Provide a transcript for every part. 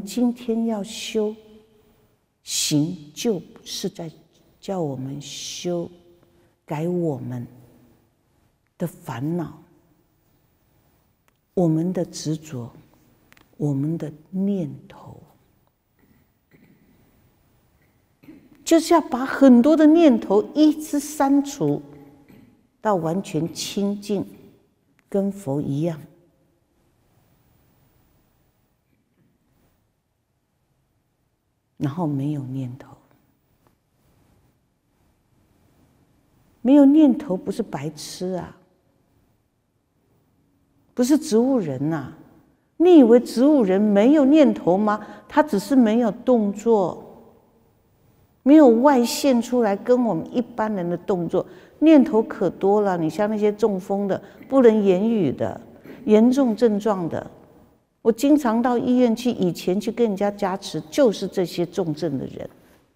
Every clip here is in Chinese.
今天要修行，就是在叫我们修改我们的烦恼，我们的执着，我们的念头，就是要把很多的念头一直删除，到完全清净，跟佛一样。然后没有念头，没有念头不是白痴啊，不是植物人呐。你以为植物人没有念头吗？他只是没有动作，没有外现出来，跟我们一般人的动作。念头可多了，你像那些中风的、不能言语的、严重症状的，我经常到医院去，以前去跟人家加持，就是这些重症的人，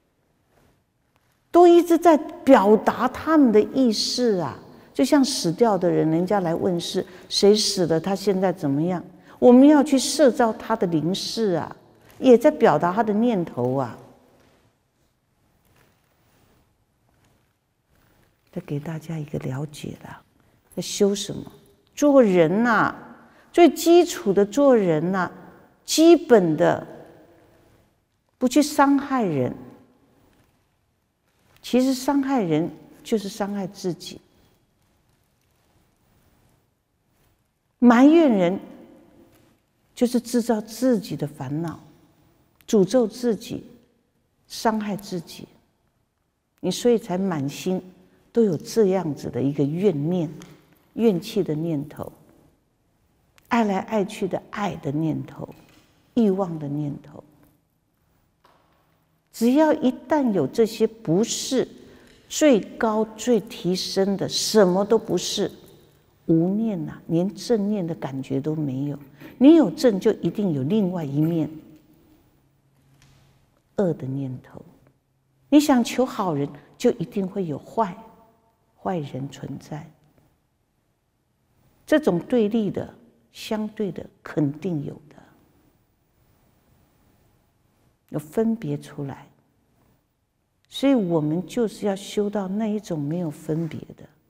都一直在表达他们的意识啊。就像死掉的人，人家来问事，谁死了，他现在怎么样？我们要去摄造他的灵视啊，也在表达他的念头啊。再给大家一个了解啦，在修什么？做人呐，最基础的做人呐，基本的不去伤害人。其实伤害人就是伤害自己，埋怨人就是制造自己的烦恼，诅咒自己，伤害自己。你所以才满心都有这样子的一个怨念、怨气的念头，爱来爱去的爱的念头，欲望的念头。只要一旦有这些不是最高最提升的，什么都不是，无念啊，连正念的感觉都没有。你有正，就一定有另外一面恶的念头。你想求好人，就一定会有坏人存在。这种对立的、相对的，肯定有的，有分别出来。所以我们就是要修到那一种没有分别的。